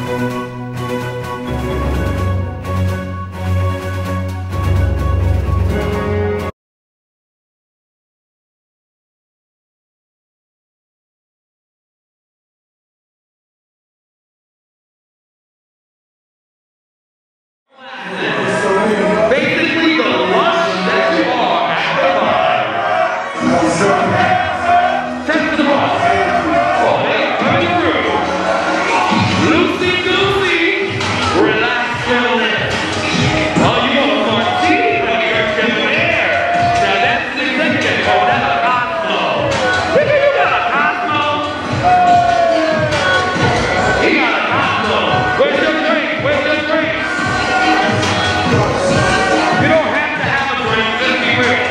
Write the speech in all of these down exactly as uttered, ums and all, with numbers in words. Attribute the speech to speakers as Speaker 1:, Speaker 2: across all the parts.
Speaker 1: Basically, the lush that you are at the bar. Test the ball. Oh, hey, coming through. Loosey goosey. Relax your lips. Oh, you want a martini when you're still there. Now that's the executive. Oh, that's a Cosmo. You got a Cosmo? He got a Cosmo. Where's your drink? Where's your drink? You don't have to have a drink, let's be real.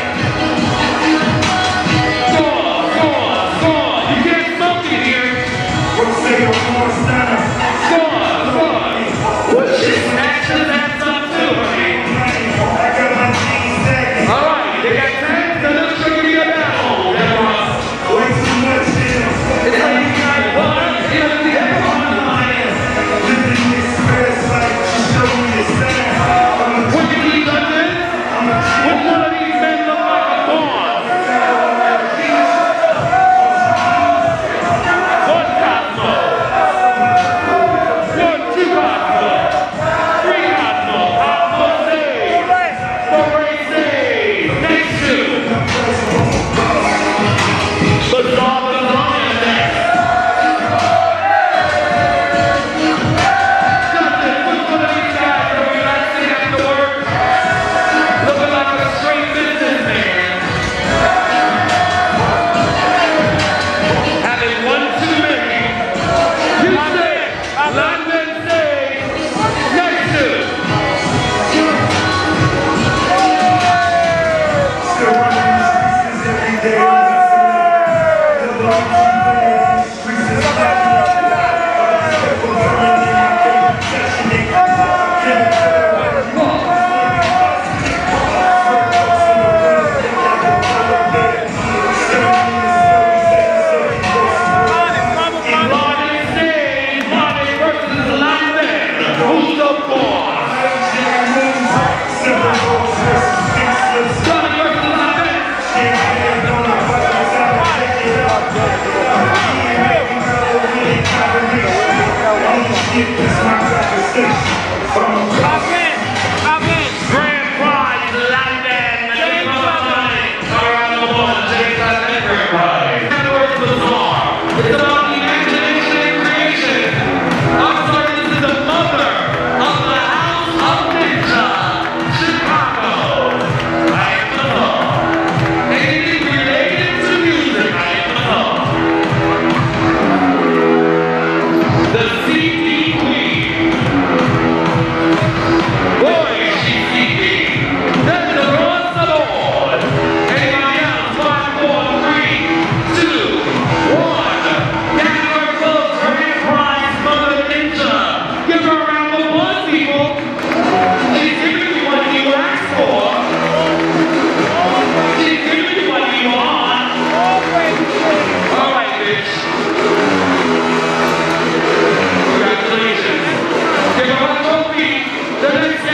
Speaker 1: Score, score, score. You can't smoke it here. Score, score. Push it, snatch his ass up too, honey. All right, they got ten, so let's show you a battle. It's like you guys won. You know, the other one. What did he do this? Which one of these men look like a boss? One Cosmo. One, two Cosmo. Three Cosmo. Cosmo save. Foray save. Next two. BAZAAR, BAZAAR next. Justin, which one of these guys are relaxing after work? Looking like a straight businessman. Having one too many. You say, London say, next two.
Speaker 2: Still running these pieces every day.
Speaker 1: London say, London versus London. Who's the boss? London versus London. Grand prize, London. Take the money. Around the world, take that grand prize. BAZAAR. It's about the imagination and creation. I'm sorry, this is the mother of the House of Ninja, Chicago. I am BAZAAR. Anything related to music, I am BAZAAR. The C D Queen. Boy, she's C D. That's the runs of all. Anybody else? Five, four, three, two, one. Gather her close, grand prize, Mother Ninja. Give her a round of applause, people. She's giving you what you asked for. She's giving you what you want. All right, bitch. Congratulations. Give her a trophy. The next